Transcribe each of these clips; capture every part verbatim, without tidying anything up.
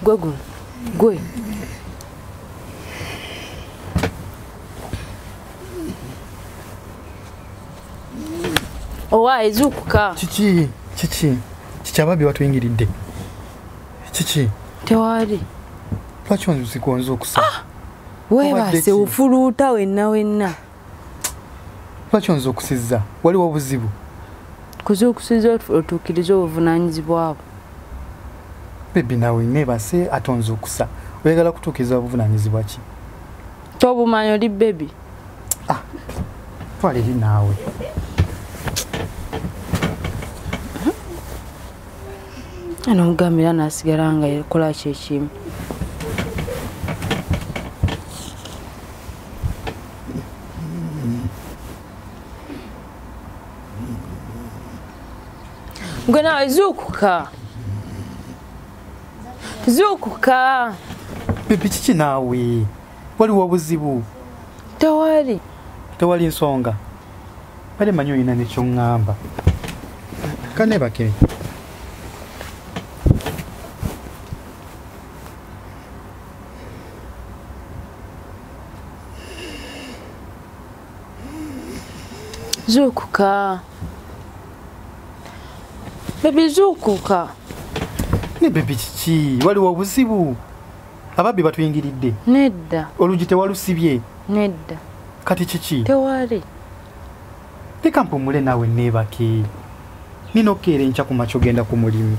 Ggwe Ggwe. Owa Zukuka. Chichi, chichi. Chichababi watu ingiridde. Chichi. Tewali. Lwaki onzikonza okusa? Ah! Weebase ufuluta wenna wenna. Lwaki onza okusizza? Waliwo obuzibu? Kuze okusiza otuukiriza obuvunaanyizibwa bwabo. Bebi nawe neebase ate onza okusa. Oyagala kutuukiriza obuvunaanyizibwa ki? Tobumanyi oli bebi. Ah, twala eri naawe. Ano mugambira nasigala nga yakola kyekimu. Gwe nawe Zukuka. Zukuka. Bebi kiki naawe? Waliwo obuzibu? Tewali. Tewali nsonga. Bale manyi olina nekyoŋŋamba. Kaneebake. Zukuka. Bebi Zukuka. Ne bebi kiki? Waliwo obuzibu? Ababbi batuyingiridde. Nedda. Olugi tewalusibye. Nedda. Kati kiki? Tewali. Leka mpumule naawe neebake. Nina okkeera enkya ku makya ogenda ku mulimu.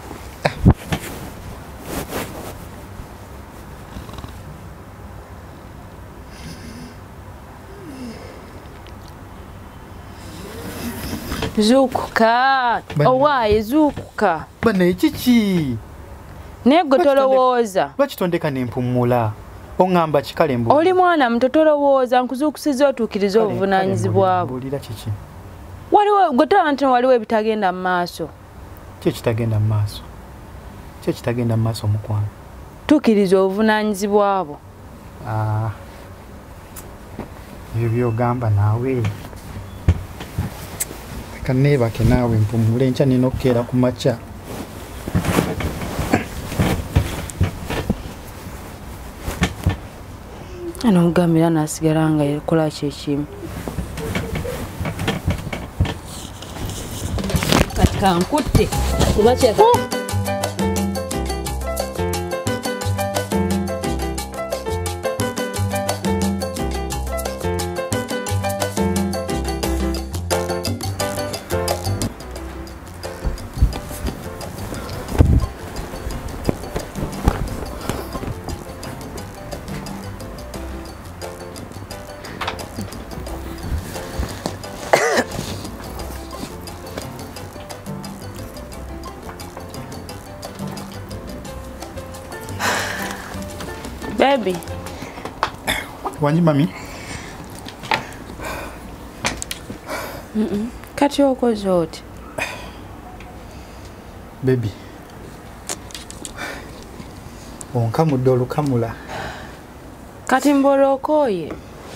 Zukuka. Owaaye Zukuka. Banaye kiki? Nego tolowooza. Lwaki tondeka nempumula? Oŋŋamba kikale mbu. Oli mwana muto tolowooza nkuzuukusiza otuukiriza obuvunaanyizibwa bwo. Mbuulira kiki? Waliwo gwe tolaba nti waliwo ebitagenda mu maaso. Ki ekitagenda mu maaso? Ki ekitagenda mu maaso mukwano? Tuukiriza obuvunaanyizibwa bwo. Ah. Ebyo by'ogamba naawe. Leka neebake naawe mpumule enkya nina okkeera ku makya. Ano mugambira nasigala nga yakola kyekimu. Kati kankutte kuba kyeka. Baby. Wanyi mami? Mm -mm. Kati okoze oti. Baby. Onkamudde olukamula. Kati mbolokoye.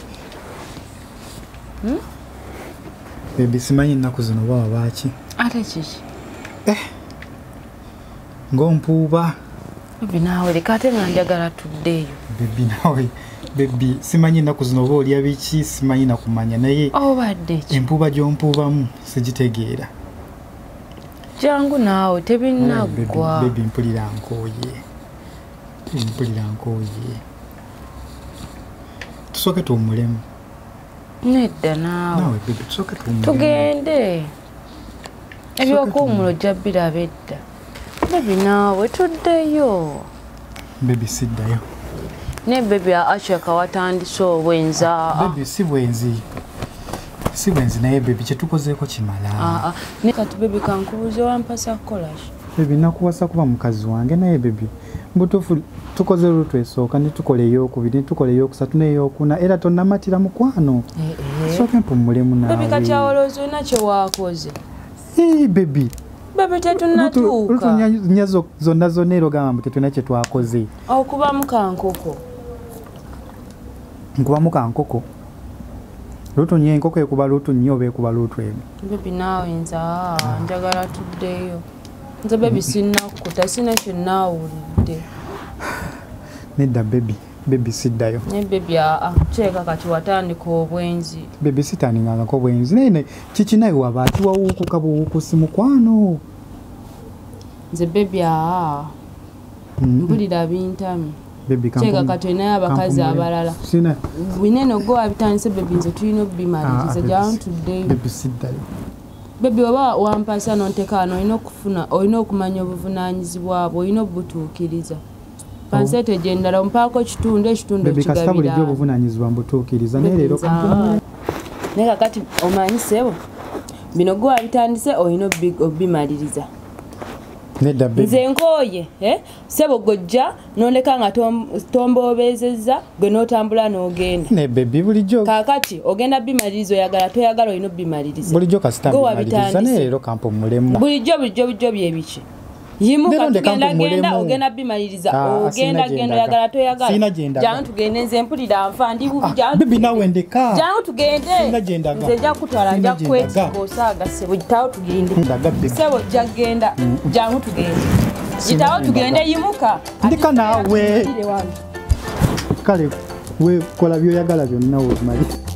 Hmm? Baby simanyi nnaku zino baba baaki. Ate kiki? Eh. Ng'ompuuba. Baby nawe leka ate nga njagala tuddeeyo. Baby nawe. Baby simanyi nnaku zino oba olya biki simanyi nakumanya naye. Obadde ki? Empuuba gy'ompuubamu sigitegeera. Jangu naawe tebinnaggwa. Baby mpulira nkooye. Mpulira nkooye. Tusooke tuwummulemu. Nedda naawe. Naawe baby tusooke tuwummulemu. Tugende. Ebyokuwummula ojja biraba edda. Baby naawe tuddeyo. Baby siddayo. Ne baby acheka watandise obwenza. Baby si bwenzi. Si bwenzi naye baby kyetukozeeko kimala. Ah ah. Ne kati baby kankubuze wampasa kolash. Baby nakuwasa kuba mukazi wange naye baby. Mbutufu tukoze lutu esooka ne tukole ey'okubiri ne tukole ey'okusatu n'ey'okuna era tonnamatira mukwano. Eh eh. Sooke mpumulemu naawe. Baby kati awolooza olina kye waakoze. Eh baby. Baby tetunnatuuka. Lutu nyazo zonna zonna era ogamba mbu tetulina kye twakoze. Okubamu kankoko. Nkubamu kankoko. Lutu nye enkoko ekuba lutu nnyo oba ekuba lutu emu. Baby naawe nza njagala tuddeyo. Nze baby sinnakuta sina kye naawulidde. Nedda baby. Baby siddayo. Ne baby a cheka kati watandika obwenzi. Baby sitandika ko bwenzi. Nene chichi naye wabati wa uku kabo uku simukwano. Nze baby a mpulira bintami. Baby kampu. Cheka kati naye abakazi abalala. Sina. Wineno go abitandise baby nze tulina obimaliriza down today. Baby siddayo. Baby waba wampasa nonteka ano olina okufuna olina okumanya obuvunaanyizibwa bwo olina obutuukiriza. Pansete jendala mpako kitundu ekitundu ekigabira. Baby kasita bulijjo obuvunaanyizibwa mbutuukiriza naye leero kampu. Naye kakati omanyi sebo bino gwe wabitandise olina obimaliriza. Nedda baby. Nze nkooye eh? Sebo gojja nondeka nga tomboobezezza gwe n'otambula n'ogenda. Ne baby bulijjo. Kakati ogenda bimaliriza oyagala toyagala olina obimaliriza. Bulijjo kasita bimaliriza naye leero kampu mulemu. Bulijjo bulijjo bulijjo bye biki. Yimu katugenda genda ogenda bimaliriza ogenda genda yagala toyagala. Sina genda. Jangu tugende nze mpulira nfa ndi bubi jangu. Baby nawe ndeka. Jangu tugende. Sina genda. Nze nja kutwala nja kwetiko osaaga sebo gitawo tugende. Sebo jja genda. Jangu tugende. Gitawo tugende yimuka. Ndika nawe. Kale we kola byoyagala byonna omali.